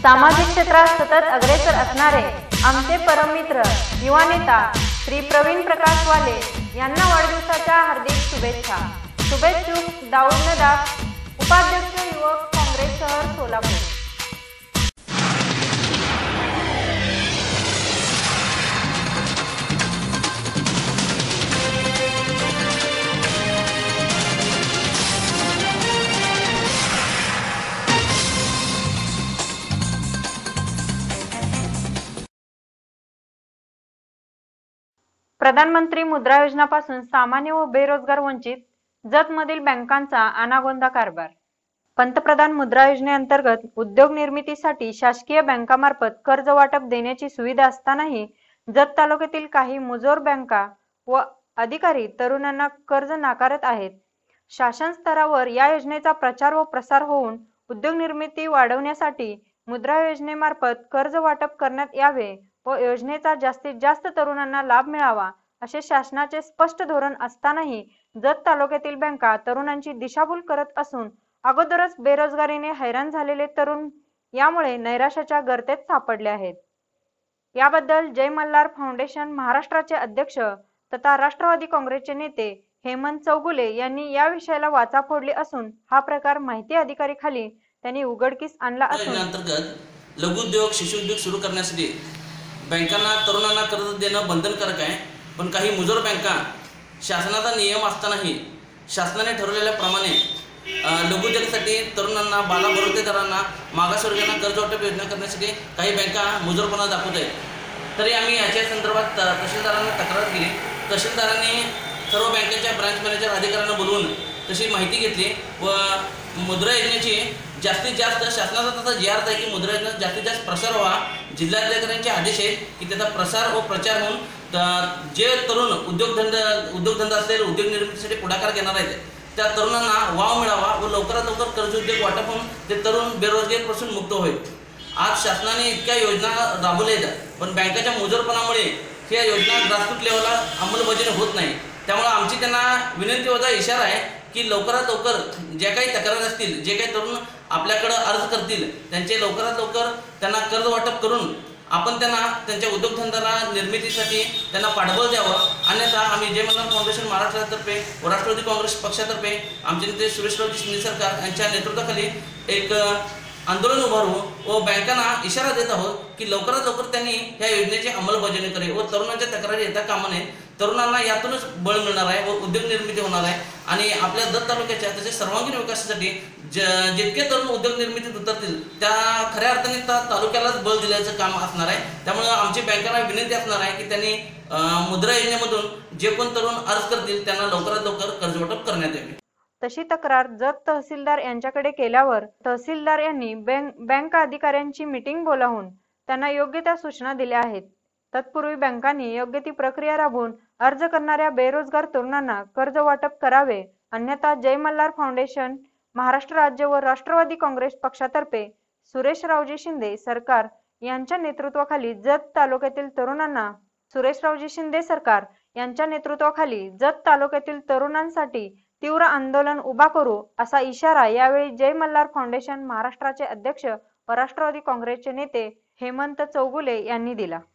सामाजिक क्षेत्रात सतत अग्रेसर असणारे आमचे परममित्र युवा नेता श्री प्रवीण प्रकाश वाले यांना वाढदिवसाच्या हार्दिक शुभेच्छा। शुभेच्छुक दाऊद नदाफ, उपाध्यक्ष युवक काँग्रेस शहर सोलापूर। प्रधानमंत्री मुद्रा योजनापासून सामान्य व बेरोजगार वंचित जतमधील बँकांचा अनागोंदा कारभार। पंतप्रधान मुद्रा योजनेअंतर्गत उद्योग निर्मितीसाठी शासकीय बँकामार्फत कर्ज वाटप देण्याची सुविधा असतानाही जत तालुक्यातील काही मुजोर बँका व अधिकारी तरुणांना कर्ज नाकारत आहेत। शासन स्तरावर या योजनेचा प्रचार व प्रसार होऊन उद्योग निर्मिती वाढवण्यासाठी मुद्रा योजनेमार्फत कर्ज वाटप करण्यात यावे व योजनेचा जास्तीत जास्त तरुणांना लाभ मिळावा असे शासनाचे स्पष्ट धोरण असतानाही जत तालुक्यातील बँका तरुणांची दिशाभूल करत असून अगोदरच बेरोजगारीने हैराण झालेले तरुण यामुळे नैराश्याच्या गर्तेत सापडले आहेत। याबद्दल जय मल्हार फाउंडेशन महाराष्ट्राचे अध्यक्ष तथा राष्ट्रवादी काँग्रेसचे नेते हेमंत चौगुले यांनी या विषयाला वाचा फोडली असून हा प्रकार माहिती अधिकारी खाली त्यांनी उघडकीस आणला असून अंतर्गत लघुउद्योग शिशुउद्योग सुरू करण्यासाठी बँकांना तरुणांना कर्ज देणं बंधनकारक आहे, पण काही मुजोर बँका शासनाचा नियम असतानाही शासनाने ठरवलेल्याप्रमाणे लघुउद्योगासाठी तरुणांना बालबरोतेदारांना मागासवर्गीयांना कर्ज वाटप योजना करण्यासाठी काही बँका मुजोरपणा दाखवत आहेत। तरी आम्ही याच्या संदर्भात तहसीलदारांना तक्रार केली। तहसीलदारांनी सर्व बँकेच्या ब्रांच मॅनेजर अधिकाऱ्यांना बोलवून तशी माहिती घेतली व मुद्रा योजनेची जास्तीत जास्त शासनाचा तसा जी आर आहे की मुद्रा योजना जास्तीत जास्त प्रसार व्हावा। जिल्हाधिकाऱ्यांचे आदेश आहेत की त्याचा प्रसार व प्रचार होऊन जे तरुण उद्योगधंदा असेल उद्योग निर्मितीसाठी पुढाकार घेणार आहेत त्या तरुणांना वाव मिळावा व लवकरात लवकर कर्ज उद्योग वाटप होऊन ते तरुण बेरोजगारीपासून मुक्त होईल। आज शासनाने इतक्या योजना राबवल्या आहेत पण बँकेच्या मुजोरपणामुळे या योजना ग्रासरूट लेवलला अंमलबजावणी होत नाही। त्यामुळे आमची त्यांना विनंती होता इशारा आहे की लवकरात लवकर ज्या काही तक्रारी असतील जे काही तरुण आपल्याकडे अर्ज करतील त्यांचे लवकरात लवकर त्यांना कर्ज वाटप करून आपण त्यांना त्यांच्या उद्योगधंद्याला निर्मितीसाठी त्यांना पाठबळ द्यावं। अन्यथा आम्ही जय मल्हार फाउंडेशन महाराष्ट्रातर्फे व राष्ट्रवादी काँग्रेस पक्षातर्फे आमचे नेते सुरेशरावजी शिंदे सरकार यांच्या नेतृत्वाखाली एक आंदोलन उभारू व बँकांना इशारा देत आहोत की लवकरात लवकर त्यांनी ह्या योजनेची अंमलबजावणी करावी व तरुणांच्या तक्रारी येता कामा नये। तरुणांना यातूनच बळ मिळणार आहे व उद्योग निर्मिती होणार आहे आणि आपल्या जत तालुक्याच्या त्याच्या सर्वांगीण विकासासाठी जितके तरुण उद्योग निर्मितीत उतरतील त्या खऱ्या अर्थाने तालुक्यालाच बळ दिल्याचं काम असणार आहे। त्यामुळे आमची बँकांना विनंती असणार आहे की त्यांनी मुद्रा योजनेमधून जे कोण तरुण अर्ज करतील त्यांना लवकरात लवकर कर्ज वाटप करण्यात यावे। तशी तक्रार जत तहसीलदार यांच्याकडे केल्यावर तहसीलदार यांनी बँक अधिकाऱ्यांची मीटिंग बोलावून त्यांना योग्य त्या सूचना दिल्या आहेत। तत्पूर्वी बँकांनी योग्य ती प्रक्रिया राबवून अर्ज करणाऱ्या बेरोजगार तरुणांना कर्ज वाटप करावे, अन्यथा जय मल्हार फाउंडेशन महाराष्ट्र राज्य व राष्ट्रवादी काँग्रेस पक्षातर्फे सुरेशरावजी शिंदे सरकार यांच्या नेतृत्वाखाली जत तालुक्यातील तरुणांसाठी तीव्र आंदोलन उभा करू असा इशारा यावेळी जय मल्हार फाउंडेशन महाराष्ट्राचे अध्यक्ष व राष्ट्रवादी काँग्रेसचे नेते हेमंत चौगुले यांनी दिला।